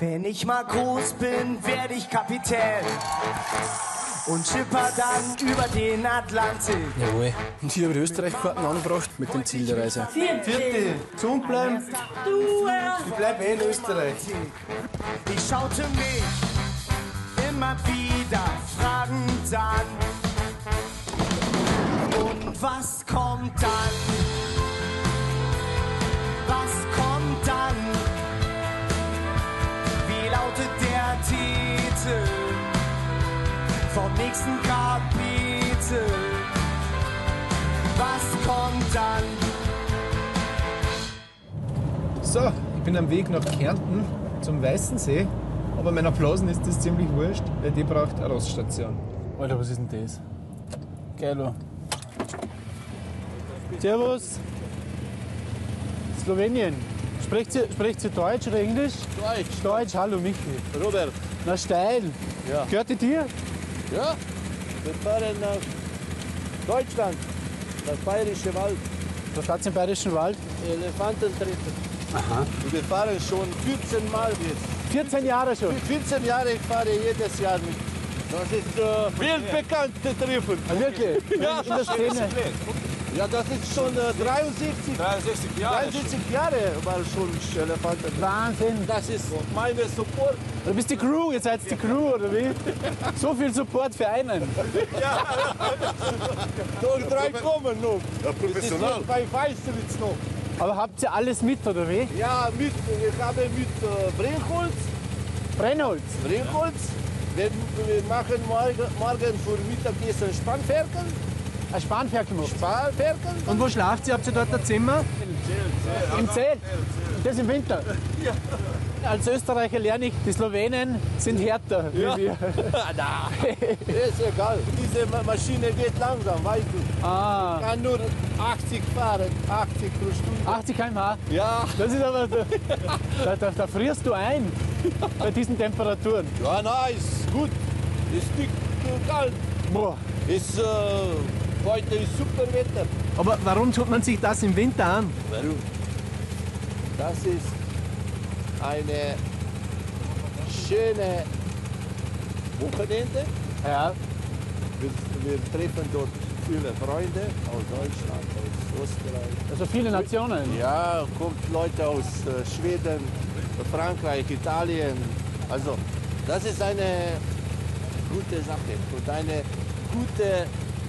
Wenn ich mal groß bin, werde ich Kapitän und schipper dann über den Atlantik. Jawohl. Und hier habe ich die Österreich-Karten angebracht mit dem Ziel der Reise. Vierte. Gesund bleiben. Ich bleib in Österreich. Ich schaute mich immer wieder fragend an. Und was kommt dann? Was kommt dann? Wie lautet der Titel vom nächsten Kapitel? Was kommt dann? So, ich bin am Weg nach Kärnten zum Weißensee. Aber meiner Blasen ist das ziemlich wurscht, weil die braucht eine Raststation. Alter, was ist denn das? Geilo. Servus. Slowenien. Spricht sie Deutsch oder Englisch? Deutsch. Deutsch, hallo Michi. Robert. Na steil. Ja. Gehört die dir? Ja, wir fahren nach Deutschland, das Bayerische Wald, Was hat's im Bayerischen Wald? Elefanten treten. Aha. Und wir fahren schon 14 Mal jetzt. 14 Jahre schon. 14 Jahre, ich fahre jedes Jahr mit. Das ist weltbekannte Treffen. Ah, wirklich? Ja, In der Szene. Ja, das ist schon 63 Jahre war schon Elefanten. Wahnsinn. Das ist meine Support. Du bist die Crew, ihr seid die Crew, oder wie? So viel Support für einen. Noch 3 kommen noch. Ja, professional. Bei Weißwitz noch. Aber habt ihr alles mit, oder wie? Ja, ich habe mit Brennholz. Brennholz? Wir machen morgen für Mittagessen Spanferkel. Ein Spanferkel gemacht. Spanferkel. Und wo schlaft ihr? Habt ihr dort ein Zimmer? Im Zelt? Und das im Winter? Ja. Als Österreicher lerne ich, die Slowenen sind härter wie wir. Na, ist egal. Diese Maschine geht langsam, weißt du. Ah, Kann nur 80 fahren, 80 pro Stunde. 80 km/h. Ja, Das ist aber, da frierst du ein bei diesen Temperaturen. ja, nice, gut. Ist nicht kalt. Boah. Ist, heute ist super Wetter. Aber warum tut man sich das im Winter an? Warum? Das ist eine schöne Wochenende. Ja. Wir treffen dort viele Freunde aus Deutschland, aus Österreich. Also viele Nationen. Ja, kommt Leute aus Schweden, Frankreich, Italien. Also, das ist eine gute Sache und eine gute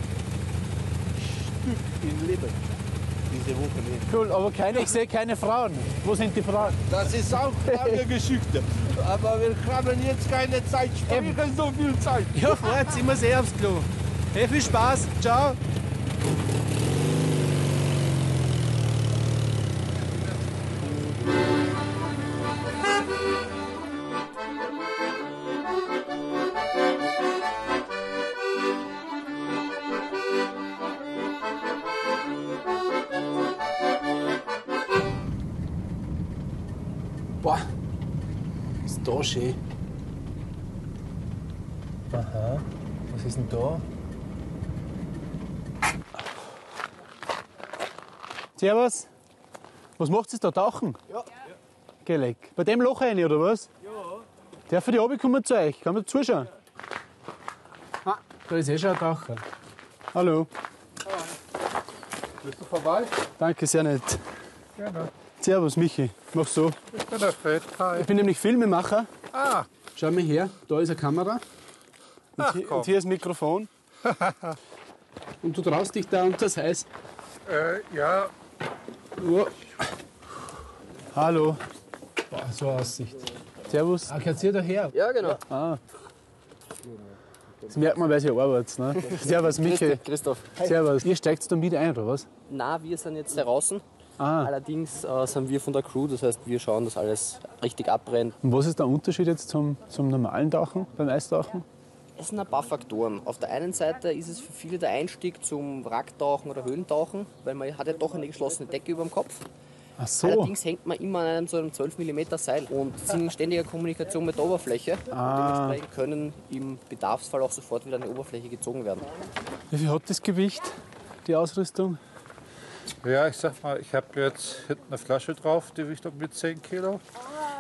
Stück im Leben. Diese Wochenende. Cool, aber ich sehe keine Frauen. Wo sind die Frauen? Das ist auch lange Geschichte. Aber wir haben jetzt keine Zeit, sprechen so viel Zeit. Ja, freut, ich muss eh aufs Klo. Hey, viel Spaß. Ciao. Boah, ist da schön. Aha, was ist denn da? Servus. Was macht ihr da tauchen? Ja. Geh leck. Bei dem Loch rein, oder was? Ja. Darf ich runterkommen zu euch? Kann man zuschauen? Ah, da ist eh schon ein Taucher. Hallo. Bist du vorbei? Danke, sehr nett. Gerne. Servus, Michi. Mach so. Ich bin der Fred. Hi. Ich bin nämlich Filmemacher. Ah, Schau mal her, da ist eine Kamera. Ach, komm. Und hier ist ein Mikrofon. Und du traust dich da unter das Eis. ja, Oh. Hallo. Boah, so eine Aussicht. Servus. Ah, gehört ihr daher? Ja, genau. Ah. Das merkt man, weil ihr arbeitet. Ne? Servus, Michi. Christoph. Servus. Ihr steigt da mit ein, oder was? Na, wir sind jetzt draußen. Ah. Allerdings sind wir von der Crew, das heißt, wir schauen, dass alles richtig abbrennt. Und was ist der Unterschied jetzt zum normalen Tauchen, beim Eistauchen? Es sind ein paar Faktoren. Auf der einen Seite ist es für viele der Einstieg zum Wracktauchen oder Höhlentauchen, weil man hat ja doch eine geschlossene Decke über dem Kopf. Ach so. Allerdings hängt man immer an einem so einem 12 mm Seil und sind in ständiger Kommunikation mit der Oberfläche. Und dementsprechend können im Bedarfsfall auch sofort wieder an die Oberfläche gezogen werden. Wie viel hat das Gewicht, die Ausrüstung? ja, ich sag mal, ich habe jetzt hinten eine Flasche drauf, die wiegt mit 10 Kilo.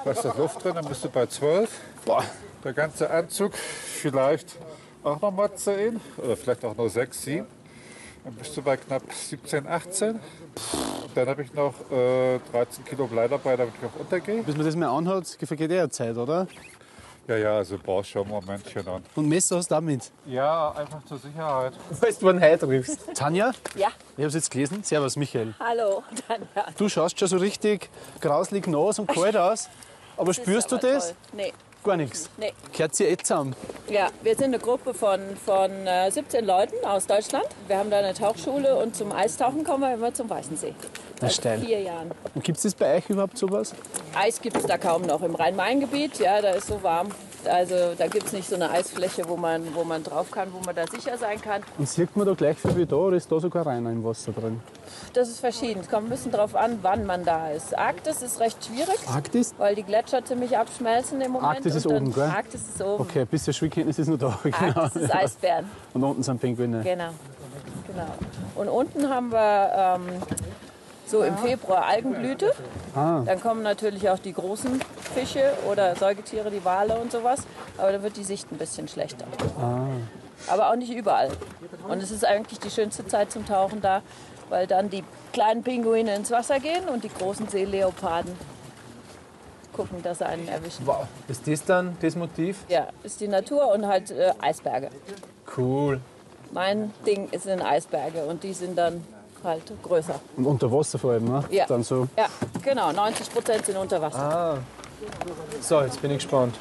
Da ist das Luft drin, dann bist du bei 12. Boah. Der ganze Anzug vielleicht auch noch mal 10 oder vielleicht auch nur 6, 7. Dann bist du bei knapp 17, 18. Und dann habe ich noch 13 Kilo Blei dabei, damit ich auch untergehe. Bis man das mal anhat, vergeht ja Zeit, oder? Ja, also brauchst schon ein Momentchen an. Und Messer hast du auch mit. Ja, einfach zur Sicherheit. Weißt du, wann du heute triffst? Tanja? Ja. Ich habe es jetzt gelesen. Servus, Michael. Hallo, Tanja. Du schaust schon so richtig grauslig nass und kalt aus. Aber spürst du das? Toll. Nee, Gar nichts. nee. Gehört ihr zusammen? Ja, wir sind eine Gruppe von 17 Leuten aus Deutschland. Wir haben da eine Tauchschule und zum Eistauchen kommen wir immer zum Weißensee. Das ist steil. 4 Jahren. Und gibt es das bei euch überhaupt sowas? Eis gibt es da kaum noch. Im Rhein-Main-Gebiet, ja, da ist so warm. Also da gibt es nicht so eine Eisfläche, wo man drauf kann, wo man da sicher sein kann. Und sieht man da gleich viel wie da oder ist da sogar reiner im Wasser drin? Das ist verschieden. Es kommt ein bisschen drauf an, wann man da ist. Arktis ist recht schwierig, Arktis? weil die Gletscher ziemlich abschmelzen im Moment. Arktis ist und dann- oben, gell? Arktis ist oben. Okay, ein bisschen Schwierigkeiten ist noch da. Genau. Arktis ist Eisbären. Und unten sind Pinguine. Genau. Und unten haben wir so im Februar Algenblüte. Dann kommen natürlich auch die großen Fische oder Säugetiere, die Wale und sowas. Aber dann wird die Sicht ein bisschen schlechter. Aber auch nicht überall. Und es ist eigentlich die schönste Zeit zum Tauchen da, weil dann die kleinen Pinguine ins Wasser gehen und die großen Seeleoparden gucken, dass sie einen erwischen. Wow. Ist das dann das Motiv? Ja, ist die Natur und halt Eisberge. Cool. Mein Ding sind Eisberge und die sind dann halt größer. Und unter Wasser vor allem, ne? Ja. Dann so. Ja, genau. 90% sind unter Wasser. So, jetzt bin ich gespannt.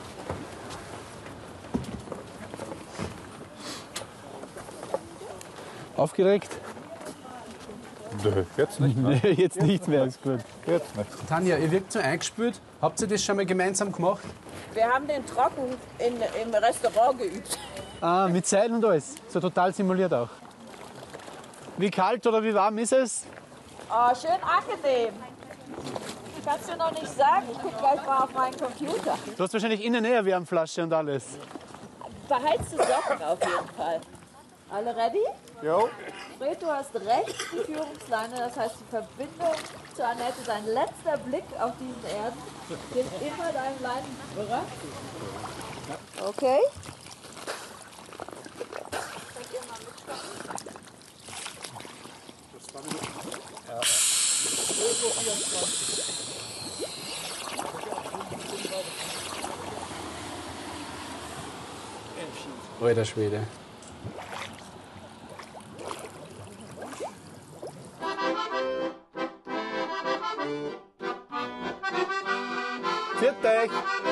Aufgeregt? Nö, jetzt nicht. Ne? Nee, jetzt nicht mehr, ist gut. Jetzt nicht. Tanja, ihr wirkt so eingespült. Habt ihr das schon mal gemeinsam gemacht? Wir haben den Trocken im Restaurant geübt. Ah, mit Seil und alles. So total simuliert auch. Wie kalt oder wie warm ist es? Oh, schön angenehm. Kannst du noch nicht sagen? Ich guck gleich mal auf meinen Computer. Du hast wahrscheinlich innen eine Wärmflasche und alles. Beheizte Socken auf jeden Fall. Alle ready? Jo. Fred, du hast rechts die Führungsleine, das heißt die Verbindung zu Annette, dein letzter Blick auf diesen Erden, steht immer deinem Leinenführer. Okay. Alter Schwede. Viert euch!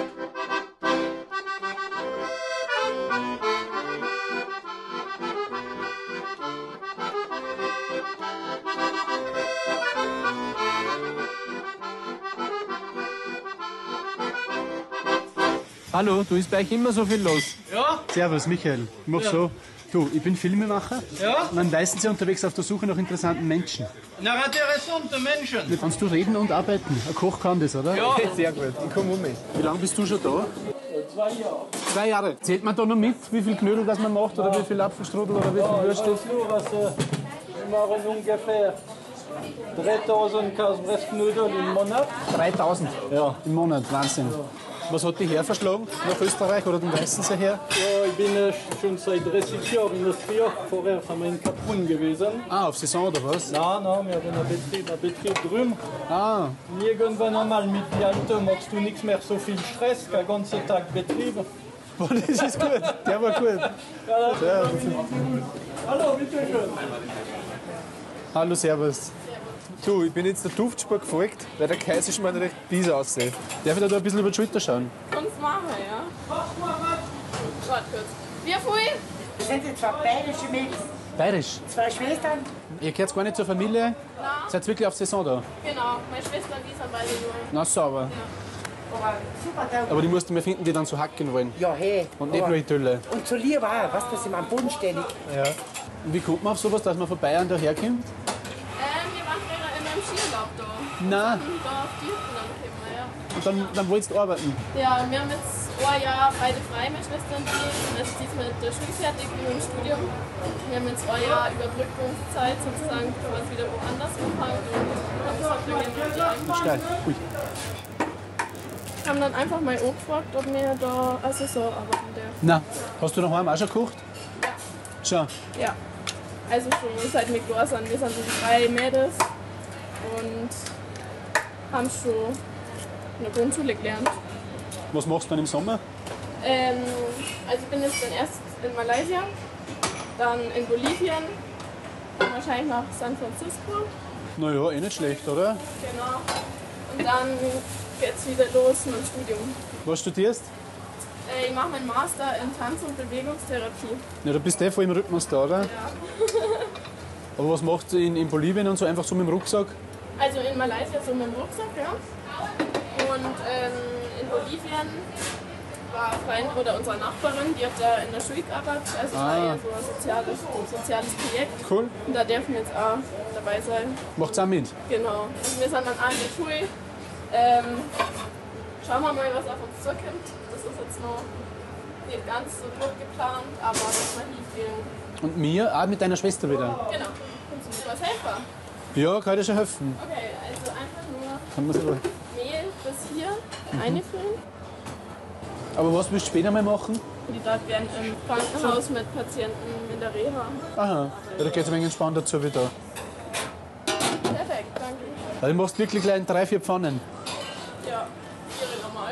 Hallo, du ist bei euch immer so viel los. Ja, Servus, Michael. Ich mach so. Du, ich bin Filmemacher. ja, Und am Weißensee unterwegs auf der Suche nach interessanten Menschen. nach interessanten Menschen. Kannst du reden und arbeiten? Ein Koch kann das, oder? Ja, Sehr gut. Ich komme um mich. Wie lange bist du schon da? 2 Jahre. 2 Jahre. Zählt man da noch mit, wie viel Knödel das man macht oder wie viel Apfelstrudel oder wie viel Würstel? Nur was wir machen ungefähr 3000 Kaspressknödel im Monat. 3000 Ja. im Monat, Wahnsinn. Was hat dich herverschlagen? Nach Österreich oder den Weißensee her? Ja, ich bin schon seit 30 Jahren in das Jahr. Vorher sind wir in Kaprun gewesen. Ah, auf Saison oder was? Nein, wir haben einen Betrieb drüben. Ah, Und irgendwann einmal mit dem Alter machst du nichts mehr so viel Stress, den ganzen Tag Betrieb. boah, das ist gut. Der war gut. Ja. Hallo, bitteschön. Hallo, servus. Du, ich bin jetzt der Duftspur gefolgt, weil der Kaiserschmarrn recht bies aussieht. Darf ich da ein bisschen über die Schulter schauen? Uns machen, ja. Warte kurz. Wie viel? Das sind die zwei bayerische Mädels. Bayerisch. 2 Schwestern. Ihr gehört gar nicht zur Familie? Seid wirklich auf Saison da? Genau, meine Schwester und ich sind beide nur. Na, sauber. Aber super, da. Aber die musst du mir finden, die dann so hacken wollen. Ja, hey. Und nicht aber- nur die Tülle. Und so lieb auch, was das am Boden ständig. Und wie kommt man auf sowas, dass man von Bayern daherkommt? Wir waren früher immer im Skiurlaub da. Nein. Und da auf die Hütten dann gekommen, ja. Und dann wolltest du arbeiten? Ja, wir haben jetzt ein Jahr beide frei, meine Schwester und ich. Und jetzt ist mit der Schule fertig und im Studium. Wir haben jetzt ein Jahr Überbrückungszeit sozusagen, für was wieder woanders anfangen. Und haben gesagt, wir gehen mit die Steil. Ui. haben dann einfach mal angefragt, ob wir da also so arbeiten dürfen. Na, hast du daheim auch schon gekocht? Schon. Ja. Also schon seit wir klar sind. Wir sind so die 3 Mädels und haben schon in der Grundschule gelernt. Was machst du dann im Sommer? Also ich bin jetzt dann erst in Malaysia, dann in Bolivien, dann wahrscheinlich nach San Francisco. Naja, eh nicht schlecht, oder? Genau. Und dann geht's wieder los mit dem Studium. Was studierst? Ich mache meinen Master in Tanz- und Bewegungstherapie. Ja, du bist voll im Rhythmus da, oder? Ja. Aber was macht ihr in Bolivien und so einfach so mit dem Rucksack? Also in Malaysia so mit dem Rucksack, ja. Und in Bolivien war ein Freund oder unsere Nachbarin, die hat da in der Schule gearbeitet. Also es war eher so ein soziales Projekt. Cool. Und da dürfen wir jetzt auch dabei sein. Macht's auch mit? Genau. Also wir sind dann auch in der Schule. Schauen wir mal, was auf uns zukommt. Das ist jetzt noch nicht ganz so durchgeplant, aber das wird hingehen. Und mir auch mit deiner Schwester wieder? Genau. Kannst du mir was helfen? Ja, kann ich dir schon helfen. Okay, also einfach nur Kann man so. Mehl bis hier einfüllen. Aber was willst du später mal machen? Die dort werden im Krankenhaus mit Patienten in der Reha. Aha, ja, da geht es ein wenig entspannter dazu wie da. Perfekt, danke. Also, du machst wirklich gleich 3, 4 Pfannen. Ja, hier nochmal.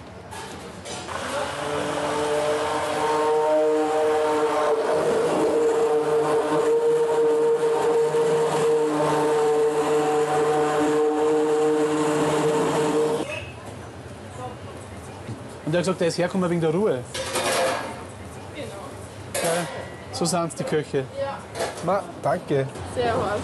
Und er hat gesagt, er ist hergekommen wegen der Ruhe. Genau. Ja, so sind es die Köche. Ja, Ma, danke. sehr heiß.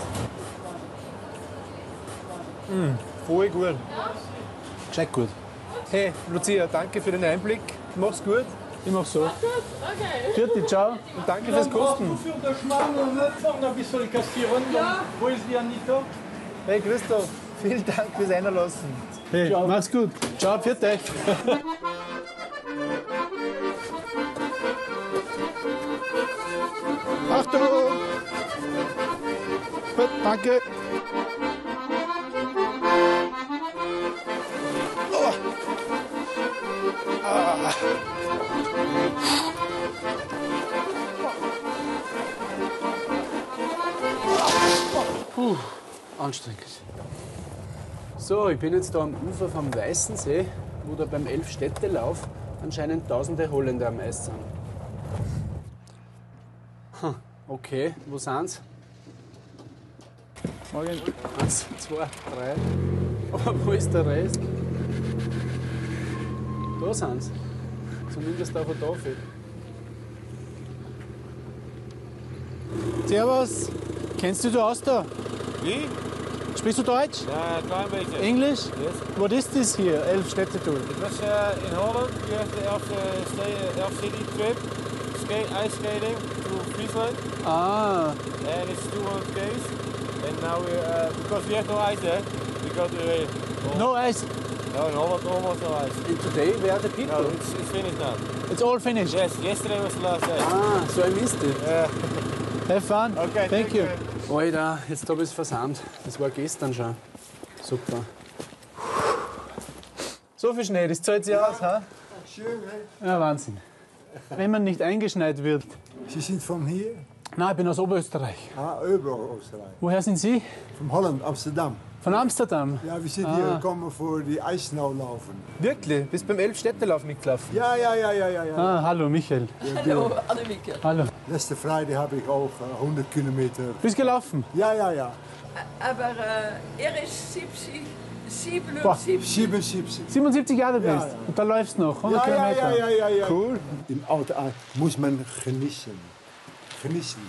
Voll gut. Gescheit gut. Hey, Lucia, danke für den Einblick. Mach's gut. Ich mach so. Gut, okay. Vierte, ciao. Und danke fürs Kosten. Für den Schmarrn vorne ein bisschen kassieren. Ja. Wo ist die Anita? Hey, Christoph, vielen Dank fürs Einlassen. Hey, mach's gut. Ciao, vierte euch. Achtung! Gut, danke. Oh. Ah. Puh, anstrengend. So, ich bin jetzt da am Ufer vom Weißensee, wo da beim Elfstädtelauf anscheinend tausende Holländer am Eis sind. Okay, wo sind's? Morgen. 1, 2, 3. Aber wo ist der Rest? Da sind's. Zumindest auf der Tafel. Servus, kennst du dich aus da? Wie? Sprichst du Deutsch? Ja, ein klein beetje. English? Yes. What is this here, Elfstädtetour? It was in Holland. We have the Elf City trip, ice skating to Friesland, and it's 200 k's. And now we, because we have no ice there, we go to No ice. no, in Holland almost no ice. And today where are the people? No, it's finished now. It's all finished? Yes, yesterday was the last day. Ah, so I missed it. Yeah. Have fun. Okay, Thank you. Alter, jetzt habe ich es versandt. Das war gestern schon. Super. So viel Schnee, das zahlt sich aus, ha? Schön, hey? Ja, Wahnsinn. Wenn man nicht eingeschneit wird. Sie sind von hier? Nein, ich bin aus Oberösterreich. Ah, Oberösterreich. Woher sind Sie? Von Holland, Amsterdam. Von Amsterdam? Ja, wir sind hier gekommen für die Eisschnelllaufen. Wirklich? Bist beim Elfstädtelauf mitgelaufen? Ja. Ah, hallo Michael. Hallo, hallo Michael. Hallo. Letzte Freitag habe ich auch 100 Kilometer. Bist gelaufen? Ja. Aber er ist 77. 77 Jahre bist? Ja. Und da läufst du noch 100 Kilometer? Ja. Cool. Im Auto muss man genießen. Genießen.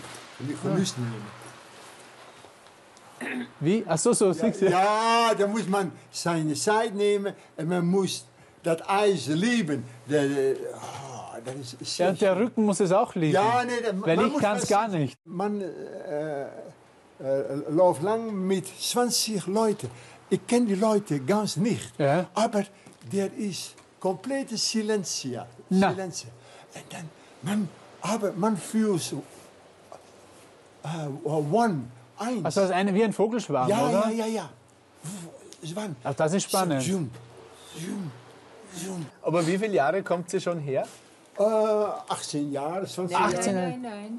Wie? Ach so, Ja, da muss man seine Zeit nehmen und man muss das Eis lieben. Das ist Ja, und der Rücken muss es auch lieben. Ja, nee, Weil man ich muss kann es was- gar nicht. Man läuft lang mit 20 Leuten. Ich kenne die Leute ganz nicht. Ja. Aber der ist komplette Silentia. Na. Silentia. Und dann, man fühlt so eins. Also das ist wie ein Vogelschwarm, oder? Ja. Zwan. Ach, das ist spannend. Zoom. Aber wie viele Jahre kommt sie schon her? 18 Jahre, 20 Jahre. 18 nein.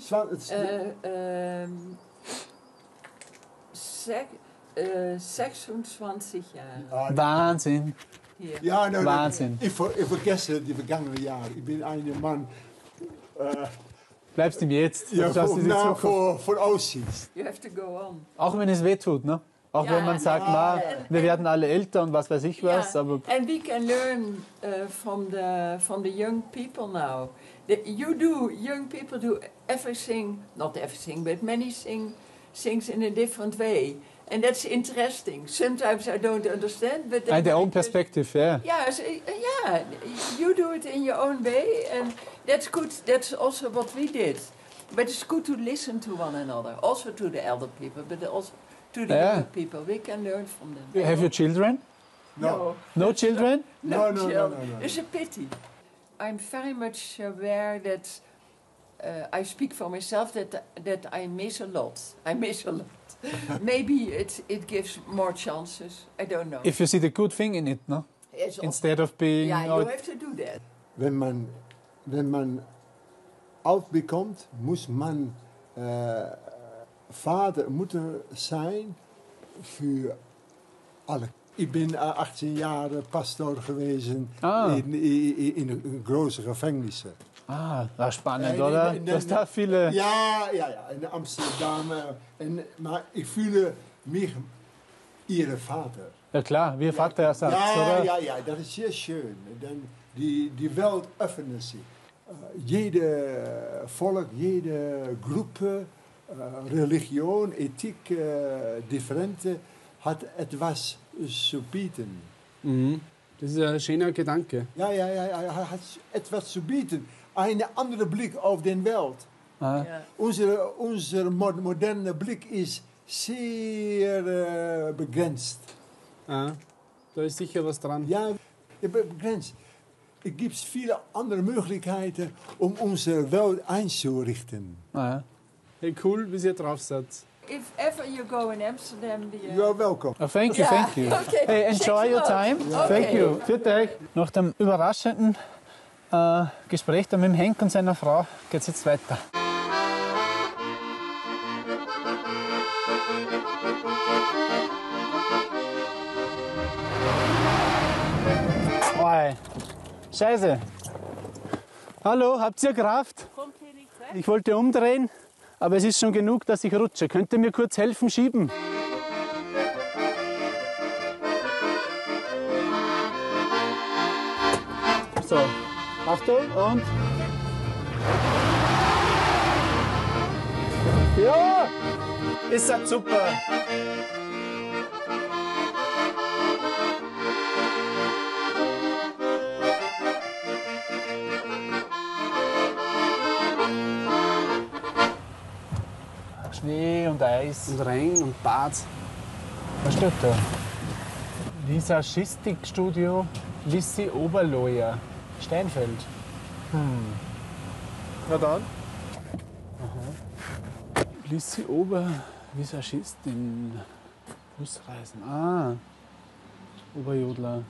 26 Jahre. Wahnsinn. Hier. Ja, nou, Wahnsinn. Ich vergesse die vergangenen Jahre. Ich bin ein Mann. Bleibst im Jetzt. Ja, Du schaust in die Zukunft. von Aussicht. You have to go on. Auch wenn es wehtut, ne? Auch wenn man sagt, na, wir werden alle älter und was weiß ich was. Aber And we can learn from the young people now. Young people do everything, not everything, but many things in a different way. And that's interesting. Sometimes I don't understand, but then their own perspective, yeah. Yeah, you do it in your own way, and that's good. That's also what we did. But it's good to listen to one another, also to the elder people, but also to the younger people. We can learn from them. Have you children? No. No children? No. It's a pity. I'm very much aware that I speak for myself that I miss a lot. Maybe it gives more chances. I don't know. If you see the good thing in it, no? Yes, Instead of being... yeah, you have to do that. Wenn man alt bekommt, muss man Vater, Mutter sein für alle. Ich bin 18 Jahre Pastor gewesen in große Gefängnissen. Spannend, oder? Das da viele... Ja, in Amsterdam. Maar ich fühle mich ihre Vater. Ja klar, wie Vaterersatz, oder? Ja, das ist sehr schön. Dann die Welt öffnet sich. Jede Volk, jede Gruppe, Religion, Ethik, differente, hat etwas zu bieten. Mhm. Das ist ein schöner Gedanke. Ja, er hat etwas zu bieten. Ein anderer Blick auf die Welt. Ja. Unser moderner Blick ist sehr begrenzt. Da ist sicher was dran. Ja, begrenzt. Es gibt viele andere Möglichkeiten, unsere Welt einzurichten. Hey, cool, wie ihr drauf seid. If ever you go in Amsterdam, You're welcome. Oh, thank you. Okay. Hey, enjoy your time. Okay. Thank you. Für euch. Nach dem überraschenden Gespräch da mit dem Henk und seiner Frau geht es jetzt weiter. Oi. Scheiße. Hallo, habt ihr Kraft? Ich wollte umdrehen, aber es ist schon genug, dass ich rutsche. Könnt ihr mir kurz helfen, schieben? So, Achtung und... Ja, ist das super. Schnee und Eis. Und Regen und Bad. Was steht da? Visagistikstudio Lissi Oberloher, Steinfeld. Na dann. Lissi Visagistin. Fußreisen. Oberjodler.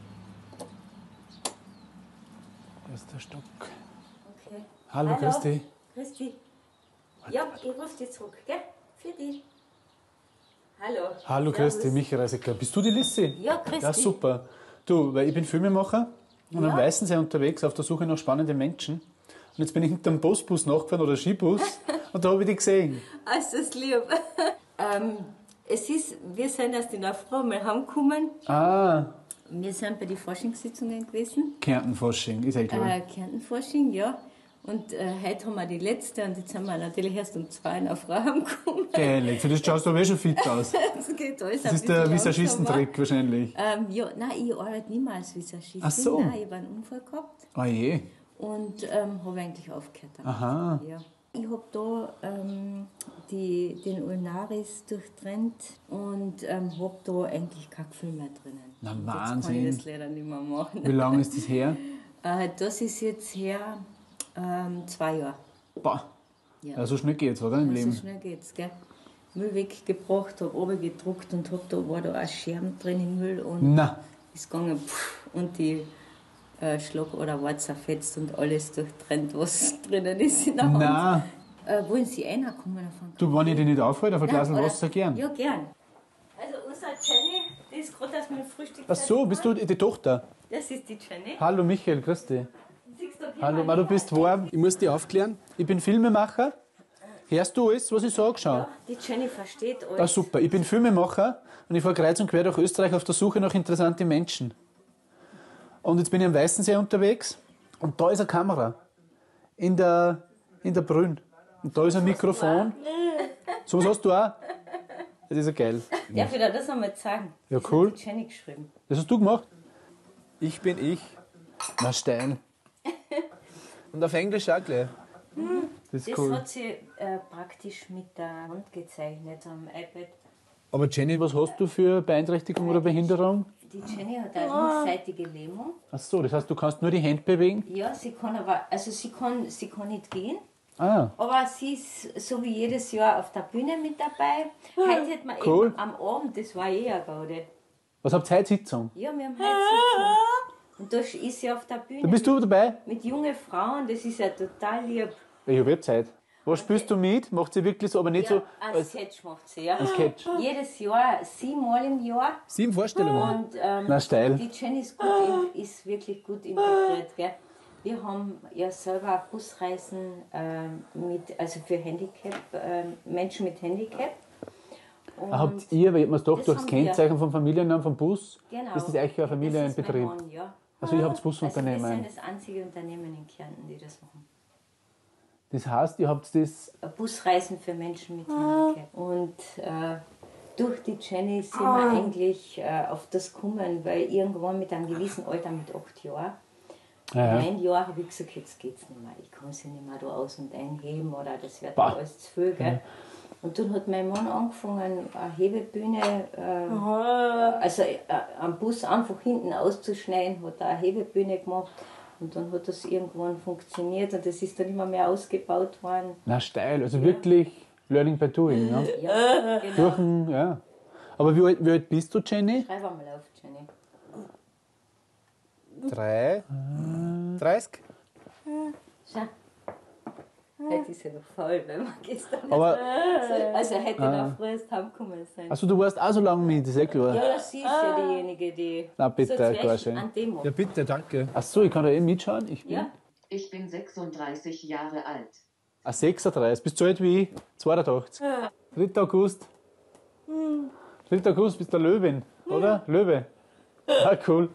Erster Stock. Okay. Hallo, grüß dich. Grüß dich. Ja, ich rufe dich zurück, gell? Für dich. Hallo. Hallo, grüß dich, Michael Reisecker. Bist du die Lissi? Ja, grüß dich. Ja, super. Du, weil ich bin Filmemacher und am Weißensee unterwegs auf der Suche nach spannenden Menschen. Und jetzt bin ich hinter dem Postbus nachgefahren oder Skibus und da habe ich dich gesehen. Ist das lieb. Wir sind erst in der Frau mal heimgekommen. Wir sind bei den Forschungssitzungen gewesen. Kärntenforschung, ist ja klar. Kärntenforschung, ja. Und heute haben wir die letzte und jetzt sind wir natürlich erst um 2 in der Frau heimgekommen. Geil, für das schaust du aber schon fit aus. Das geht alles Das ist der Visagistentrick wahrscheinlich. Nein, ich arbeite nicht mehr als Visagistin. Ach so. Nein, ich habe einen Unfall gehabt. Oh je. Und habe eigentlich aufgehört damit. Aha. Ja. Ich habe da den Ulnaris durchtrennt und habe da eigentlich kein Gefühl mehr drinnen. Na, Jetzt Wahnsinn. kann ich das leider nicht mehr machen. Wie lange ist das her? Das ist jetzt her 2 Jahre. Boah. Ja. So schnell geht's, oder? Im Leben. So schnell geht's, gell? Müll weggebracht, habe runtergedruckt und war da ein Scherben drin im Müll und Na. ist gegangen und die Schlag oder Wort zerfetzt und alles durchtrennt, was drinnen ist in der Hand. Nein. Wollen Sie reinkommen auf einen Du, wenn ich dich nicht aufhalte, auf ein Glas oder- Wasser gern. Ja, gern. Also unsere Jenny, die ist gerade aus meinem Frühstück. Ach so, bist du die Tochter? Das ist die Jenny. Hallo Michael, grüß dich. Siehst du, wie Hallo, man- du bist warm. Ich muss dich aufklären. Ich bin Filmemacher. Hörst du alles, was ich sage? Schau. Die Jenny versteht alles. Ah, super. Ich bin Filmemacher und ich fahre kreuz und quer durch Österreich auf der Suche nach interessanten Menschen. Und jetzt bin ich am Weißensee unterwegs und da ist eine Kamera in der Brünn. Und da ist ein Mikrofon. So was hast du auch? Das ist ja geil. Darf ich dir das einmal zeigen? Ja, Das cool. hat die Jenny geschrieben. Das hast du gemacht? Ich bin ich. Na, Stein. Und auf Englisch auch gleich. Das ist Das cool. hat sie praktisch mit der Hand gezeichnet am iPad. Aber Jenny, was hast du für Beeinträchtigung oder Behinderung? Die Jenny hat eine linksseitige Lähmung. Ach so, das heißt, du kannst nur die Hände bewegen? Ja, sie kann aber, also sie kann nicht gehen. Ah, Aber sie ist so wie jedes Jahr auf der Bühne mit dabei. Heute hat man Cool. eben am Abend, das war eine Gaude. was habt ihr heute Sitzung? Ja, wir haben heute Sitzung. Und da ist sie auf der Bühne. Da bist du dabei? Mit jungen Frauen, das ist ja total lieb. Ich habe Zeit. Was spielst du mit? Macht sie wirklich so, aber nicht so Ein als Sketch macht sie, ja. ein Sketch? Jedes Jahr, 7 Mal im Jahr. 7 Vorstellungen. Und Na, steil. die Jenny ist, ist wirklich gut integriert. Gell? Wir haben ja selber Busreisen also für Menschen mit Handicap. Und Habt ihr, weil man es doch das durchs haben wir. Kennzeichen vom Familiennamen vom Bus, Genau. ist das eigentlich ein Familienbetrieb? Das ist mein Mann, ja. Also ihr habt das Also wir Busunternehmen. sind das einzige Unternehmen in Kärnten, die das machen. Das heißt, ihr habt das... Busreisen für Menschen mit Handicap. Und durch die Jenny sind wir eigentlich auf das gekommen, weil irgendwann mit einem gewissen Alter, mit 8 Jahren, Ja. 9 Jahre habe ich gesagt, jetzt geht's nicht mehr. Ich kann sie nicht mehr da aus- und einheben oder das wird Bah. alles zu viel. Gell? Und dann hat mein Mann angefangen, eine Hebebühne, also am Bus einfach hinten auszuschneiden, hat er eine Hebebühne gemacht. Und dann hat das irgendwann funktioniert und das ist dann immer mehr ausgebaut worden. Na, steil. Also wirklich Learning by Doing. Ne? Ja, genau. Durch ein, ja. Aber wie alt bist du, Jenny? Schreib einmal auf, Jenny. 30? Schau. Heute ist ja noch faul, weil wir gestern Aber- also hätte Ah. noch früher heimgekommen sein. Also du warst auch so lange mit, ist eh klar. Ja, sie ist ja diejenige, die Na bitte, so gar schön. an dem Ja, bitte, danke. Ach so, ich kann da eben mitschauen. Ich bin Ja. Ich bin 36 Jahre alt. 36. Bist du so alt wie ich? 82. 3. August. 3. August bist du Löwin, oder? Löwe. Ah, cool.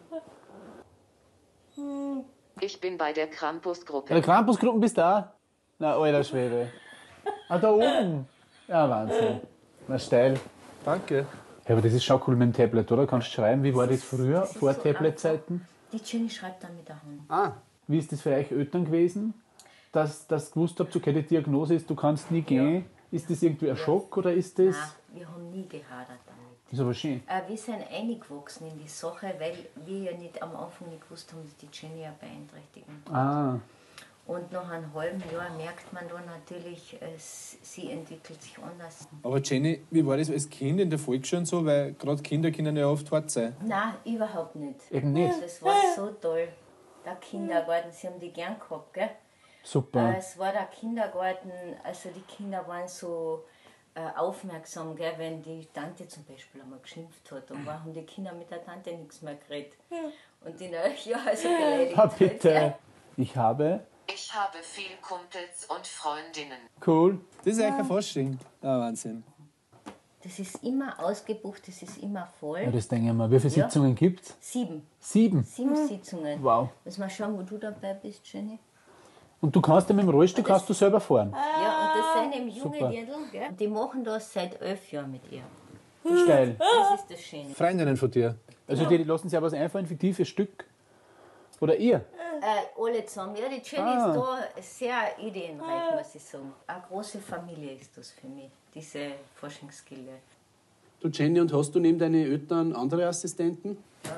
Ich bin bei der Krampusgruppe. Ja, der Krampusgruppen bist du auch? Na, alter Schwede. Ah, da oben. Ja, Wahnsinn. Na, steil. Danke. Ja, aber das ist schon cool mit dem Tablet, oder? Kannst du schreiben, wie war das früher, vor so Tablet-Zeiten? Die Jenny schreibt dann mit der Hand. Ah. Wie ist das für euch Eltern gewesen? Dass ihr gewusst habt, okay, die Diagnose ist, du kannst nie gehen. Ist das irgendwie ein Schock oder ist das... Nein, wir haben nie gehadert damit. Das ist aber schön. Wir sind eingewachsen in die Sache, weil wir ja nicht am Anfang nicht gewusst haben, dass die Jenny eine Beeinträchtigung hat. Ah. Und nach einem halben Jahr merkt man dann natürlich, sie entwickelt sich anders. Aber Jenny, wie war das als Kind in der Volksschule und so? Weil gerade Kinder können ja oft hart sein. Nein, überhaupt nicht. Eben nicht? Also es war so toll, der Kindergarten, sie haben die gern gehabt, gell? Super. Es war der Kindergarten, also die Kinder waren so aufmerksam, gell? Wenn die Tante zum Beispiel einmal geschimpft hat, dann haben die Kinder mit der Tante nichts mehr geredet. Und die ja, also beleidigt. Ah, bitte. Ich habe... Ich habe viel Kumpels und Freundinnen. Cool. Das ist eigentlich ein Fasching. Ah, Wahnsinn. Das ist immer ausgebucht, das ist immer voll. Ja, das denke ich mal. Wie viele Ja. Sitzungen gibt es? 7. 7. 7 Sitzungen. Wow. Muss mal schauen, wo du dabei bist, Jenny. Und du kannst ja mit dem Rollstuhl kannst du selber fahren. Ja, und das sind eben junge Super. Dirndl, gell? Die machen das seit 11 Jahren mit ihr. Steil. Das ist das Schöne. Freundinnen von dir. Also die lassen sich ja was einfallen, fiktives Stück. Oder ihr. Alle zusammen. Ja, die Jenny Ah. ist da sehr ideenreich, muss ich sagen. Eine große Familie ist das für mich, diese Forschungsgilde. Du Jenny, und hast du neben deinen Eltern andere Assistenten?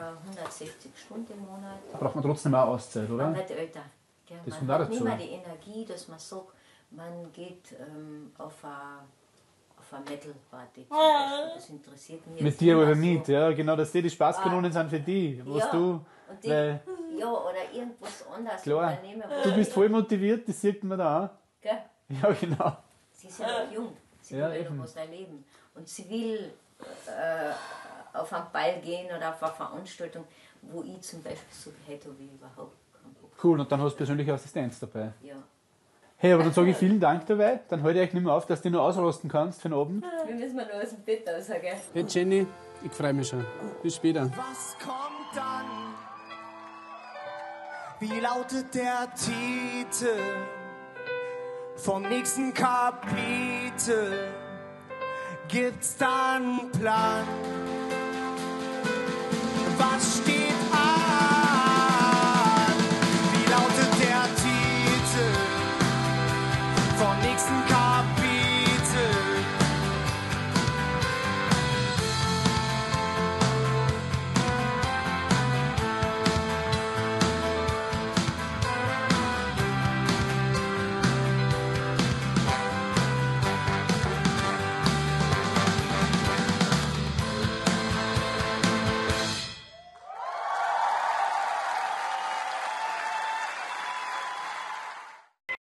160 Stunden im Monat. Da braucht man trotzdem auch Auszeit, oder? Man wird älter. Gell? Das Man kommt auch hat nicht dazu. mehr die Energie, dass man sagt, man geht auf eine Metal-Party zum Beispiel. Das interessiert mich Mit jetzt dir nicht oder mehr nicht, ja, genau, dass die Spaßkanonen sind für die. Was Ja, du, und die, weil, Ja, oder irgendwas anderes Klar. übernehmen. Du bist voll motiviert, das sieht man da auch. Gell? Ja, genau. Sie ist ja noch jung. Sie will Ja, ja eben. noch was erleben. Und sie will auf einen Ball gehen oder auf eine Veranstaltung, wo ich zum Beispiel so hätte, wie überhaupt keinen Bock. Cool, und dann hast du persönliche Assistenz dabei. Ja. Hey, aber dann sage ich vielen Dank dabei. Dann halte ich euch nicht mehr auf, dass du noch ausrasten kannst für den Abend. Wir müssen mal noch aus dem Bett raus, gell? Hey Jenny, ich freue mich schon. Bis später. Was kommt dann? Wie lautet der Titel vom nächsten Kapitel? Gibt's da einen Plan?